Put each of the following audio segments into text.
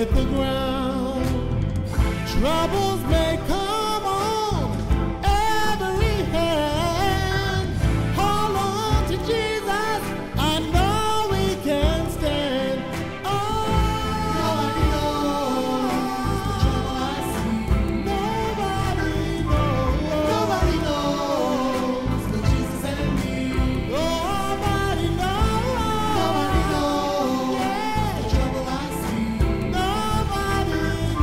hit the ground. Troubles may come on every hand. Hold on to Jesus, I know we can stand. Oh, nobody knows the trouble I see. Nobody knows but Jesus and me. Nobody knows the trouble I see. Nobody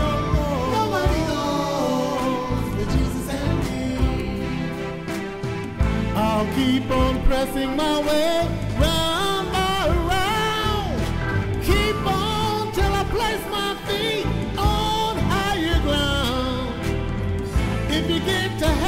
knows but Jesus and me. I'll keep on pressing my way round by round. Keep on till I place my feet on higher ground. If you get to